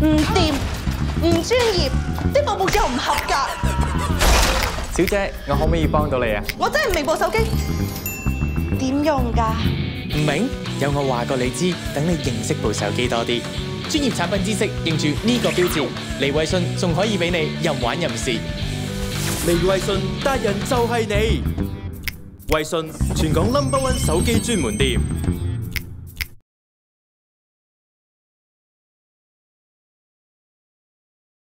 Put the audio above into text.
唔掂，唔專業，啲服務又唔合格。 小姐，我可唔可以幫到你啊？ 我真係唔明部手機點用㗎。 唔明？有我話過你知，等你認識部手機多啲。專業產品知識，認住呢個標誌，利衛信仲可以俾你任玩任試。 利衛信達人就係你，衛信全港No.1手機專門店。